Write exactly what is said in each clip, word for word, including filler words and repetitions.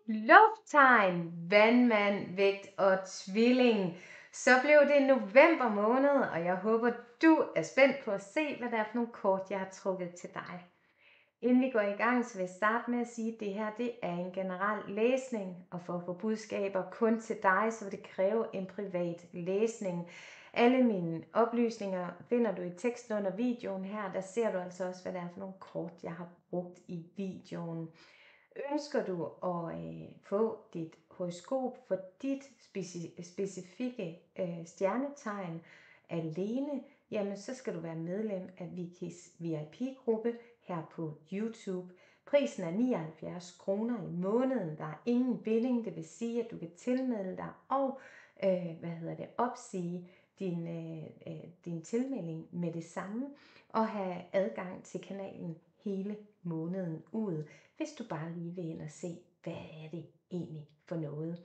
lufttegn, vandmand, vægt og tvilling. Så blev det november måned, og jeg håber, du er spændt på at se, hvad det er for nogle kort, jeg har trukket til dig. Inden vi går i gang, så vil jeg starte med at sige, at det her det er en generel læsning, og for at få budskaber kun til dig, så vil det kræve en privat læsning. Alle mine oplysninger finder du i teksten under videoen her. Der ser du altså også, hvad det er for nogle kort, jeg har brugt i videoen. Ønsker du at øh, få dit horoskop for dit speci- specifikke øh, stjernetegn alene, jamen så skal du være medlem af Vicki's V I P-gruppe her på YouTube. Prisen er nioghalvfjerds kroner i måneden. Der er ingen binding, det vil sige, at du kan tilmelde dig og øh, hvad hedder det, opsige din, øh, øh, din tilmelding med det samme og have adgang til kanalen hele måneden ud, hvis du bare lige vil ind og se, hvad er det egentlig for noget.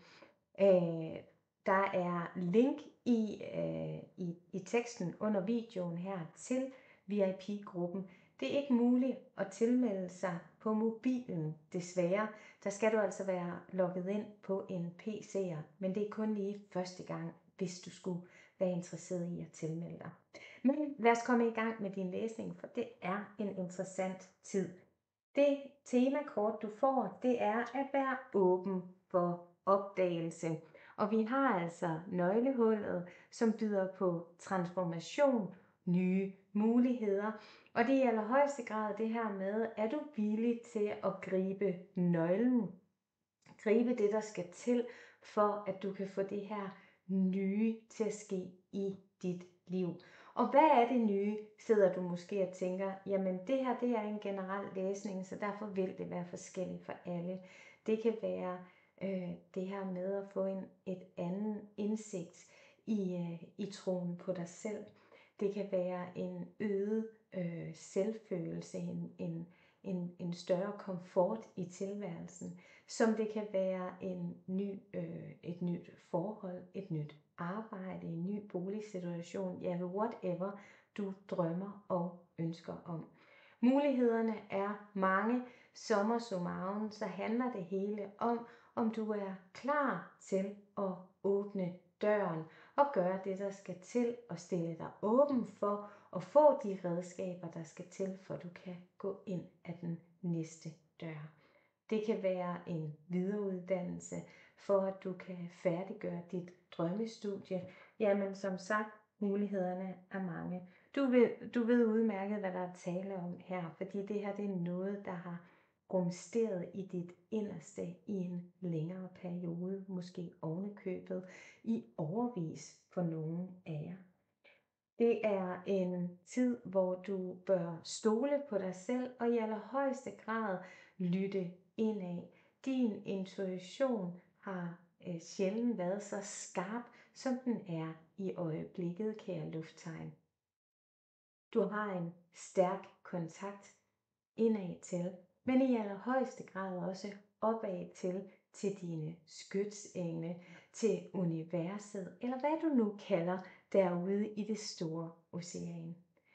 Øh, der er link i, øh, i, i teksten under videoen her til V I P-gruppen. Det er ikke muligt at tilmelde sig på mobilen, desværre. Der skal du altså være logget ind på en P C'er, men det er kun lige første gang, hvis du skulle være interesseret i at tilmelde dig. Men lad os komme i gang med din læsning, for det er en interessant tid. Det temakort, du får, det er at være åben for opdagelse. Og vi har altså nøglehullet, som byder på transformation, nye muligheder. Og det er i allerhøjeste grad det her med, er du villig til at gribe nøglen? Gribe det, der skal til, for at du kan få det her nye til at ske i dit liv. Og hvad er det nye, sidder du måske og tænker, jamen det her det er en generel læsning, så derfor vil det være forskelligt for alle. Det kan være øh, det her med at få en et anden indsigt i, øh, i troen på dig selv. Det kan være en øget øh, selvfølelse, en, en, en, en større komfort i tilværelsen, som det kan være en ny, øh, et nyt forhold, et nyt arbejde, en ny boligsituation, ja, whatever du drømmer og ønsker om. Mulighederne er mange. Sommer summarum, så handler det hele om, om du er klar til at åbne døren og gøre det, der skal til, og stille dig åben for at få de redskaber, der skal til, for du kan gå ind af den næste dør. Det kan være en videreuddannelse, for at du kan færdiggøre dit drømmestudie. Jamen som sagt, mulighederne er mange. Du ved, du ved udmærket, hvad der er tale om her, fordi det her det er noget, der har rumsteret i dit inderste i en længere periode, måske ovenikøbet i årevis for nogle af jer. Det er en tid, hvor du bør stole på dig selv og i allerhøjeste grad lytte indad. Din intuition har øh, sjældent været så skarp, som den er i øjeblikket, kære lufttegn. Du har en stærk kontakt indad til, men i allerhøjeste grad også opad til, til dine skytsengle, til universet, eller hvad du nu kalder derude i det store ocean.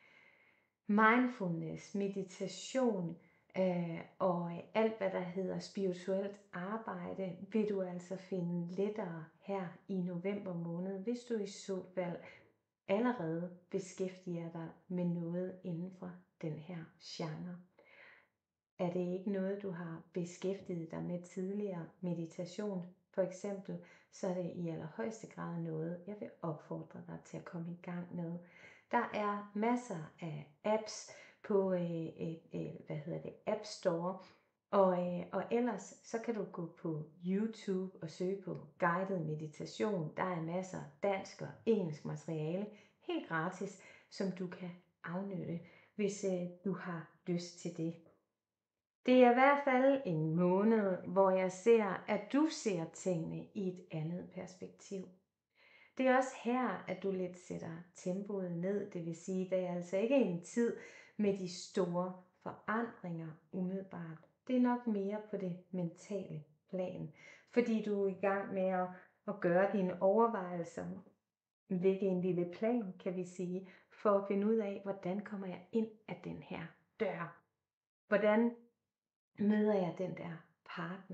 Mindfulness, meditation øh, og alt hvad der hedder spirituelt arbejde, vil du altså finde lettere her i november måned, hvis du i så fald allerede beskæftiger dig med noget inden for den her genre. Er det ikke noget, du har beskæftiget dig med tidligere, meditation for eksempel, så er det i allerhøjeste grad noget, jeg vil opfordre dig til at komme i gang med. Der er masser af apps på øh, øh, hvad hedder det, App Store, og, øh, og ellers så kan du gå på YouTube og søge på guided meditation. Der er masser af dansk og engelsk materiale, helt gratis, som du kan afnytte, hvis øh, du har lyst til det. Det er i hvert fald en måned, hvor jeg ser, at du ser tingene i et andet perspektiv. Det er også her, at du lidt sætter tempoet ned, det vil sige, at det er altså ikke en tid med de store forandringer umiddelbart. Det er nok mere på det mentale plan, fordi du er i gang med at, at gøre dine overvejelser, lægge en lille plan, kan vi sige, for at finde ud af, hvordan kommer jeg ind af den her dør. Hvordan møder jeg den der partner?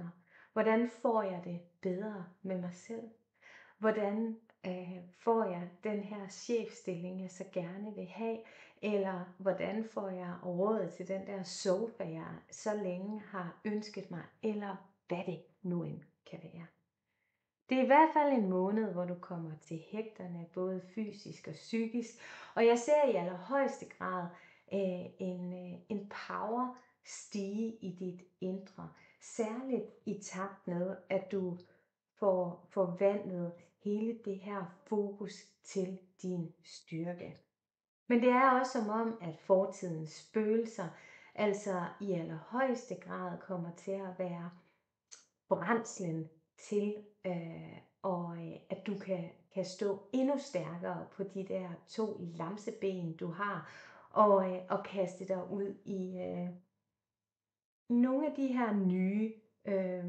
Hvordan får jeg det bedre med mig selv? Hvordan øh, får jeg den her chefstilling, jeg så gerne vil have? Eller hvordan får jeg råd til den der sofa, jeg så længe har ønsket mig? Eller hvad det nu end kan være. Det er i hvert fald en måned, hvor du kommer til hægterne, både fysisk og psykisk. Og jeg ser i allerhøjeste grad øh, en, øh, en power stige i dit indre. Særligt i takt med, at du får forvandlet hele det her fokus til din styrke. Men det er også som om, at fortidens spøgelser altså i allerhøjeste grad kommer til at være brændslen til, øh, og øh, at du kan, kan stå endnu stærkere på de der to lamseben, du har, og, øh, og kaste dig ud i øh, nogle af de her nye, øh,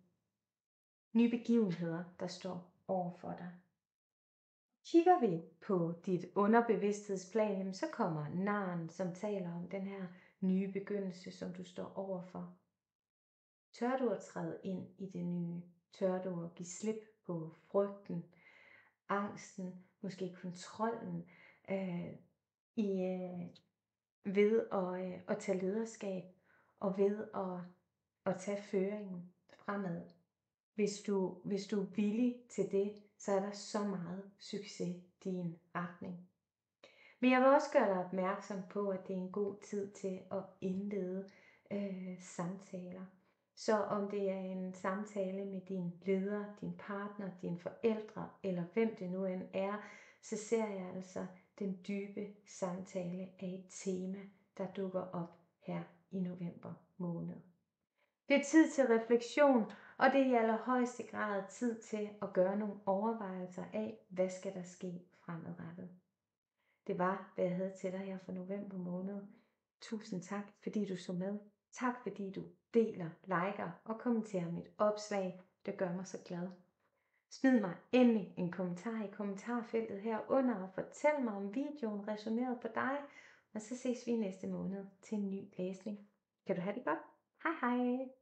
nye begivenheder, der står over for dig. Kigger vi på dit underbevidsthedsplan, jamen, så kommer narren, som taler om den her nye begyndelse, som du står overfor. Tør du at træde ind i det nye? Tør du at give slip på frygten, angsten, måske kontrollen øh, i, øh, ved at, øh, at tage lederskab og ved at, at tage føringen fremad? Hvis du, hvis du er villig til det, så er der så meget succes i din retning. Men jeg vil også gøre dig opmærksom på, at det er en god tid til at indlede øh, samtaler. Så om det er en samtale med din leder, din partner, dine forældre, eller hvem det nu end er, så ser jeg altså den dybe samtale af et tema, der dukker op her i november måned. Det er tid til refleksion, og det er i allerhøjeste grad tid til at gøre nogle overvejelser af, hvad skal der ske fremadrettet. Det var, hvad jeg havde til dig her for november måned. Tusind tak, fordi du så med. Tak, fordi du deler, liker og kommenterer mit opslag. Det gør mig så glad. Smid mig endelig en kommentar i kommentarfeltet herunder og fortæl mig, om videoen resonerede på dig. Og så ses vi næste måned til en ny læsning. Kan du have det godt? Hej hej!